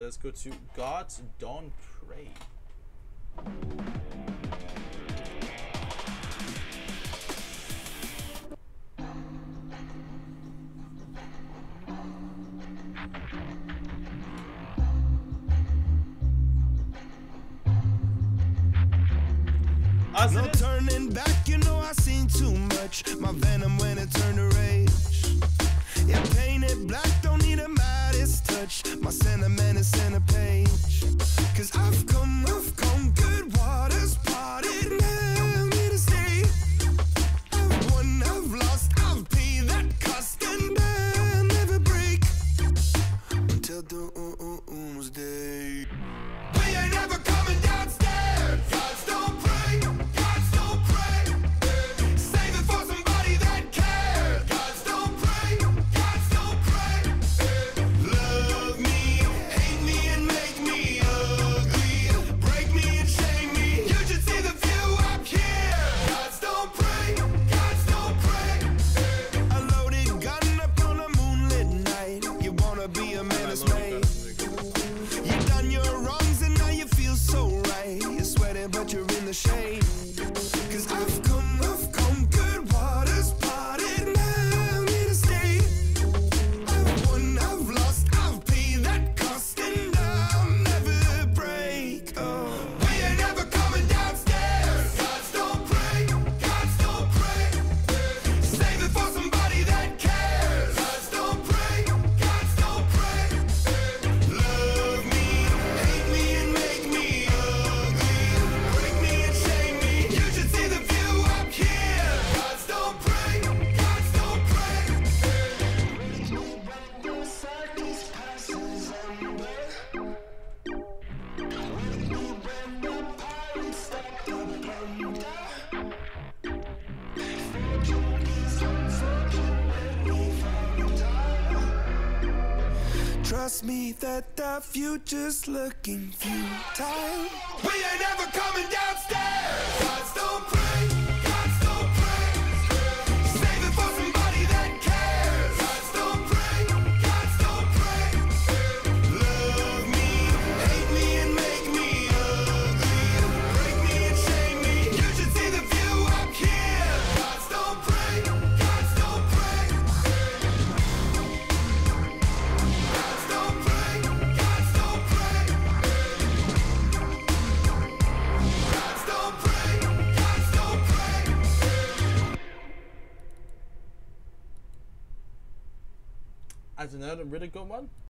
let's go to Gods Don't Pray. No turning back, you know I seen too much. My venom when it turned to rage. Yeah, painted black, don't need a Midas touch. My sentiment is center page. Cause I've come good waters parted. Now need to stay. I've won, I've lost, I've paid that cost, and I'll never break until doomsday. We ain't never coming downstairs. Gods don't pray. Gods don't pray. Save it for somebody that cares. Gods don't pray. Gods don't pray. Love me, hate me, and make me ugly. Break me and shame me. You should see the view up here. Gods don't pray. Gods don't pray. A loaded gun up on a moonlit night. You wanna be a menace, mate. You done your wrongs and now you feel so right. You're sweating but you're in the shade. Cause I've come good waters parted. Now need to stay. I've won, I've lost, I've paid that cost, and I'll never break. Oh. We ain't never coming downstairs. Gods don't pray. Gods don't pray. Save it for somebody that cares. Gods don't pray. Gods don't pray. Love me, hate me, and make me ugly. Break me and shame me. You should see the view up here. Gods don't pray. Gods don't pray. Trust me that the future's looking futile. We ain't never coming downstairs. Gods don't pray. Gods don't pray. Save it for somebody that cares. Gods don't pray. Gods don't pray. Love me, hate me, and make me ugly. Break me and shame me. You should see the view up here. Gods don't pray. Gods don't pray. Gods don't pray. Gods don't pray. Gods don't pray. Gods don't pray. As another really good one,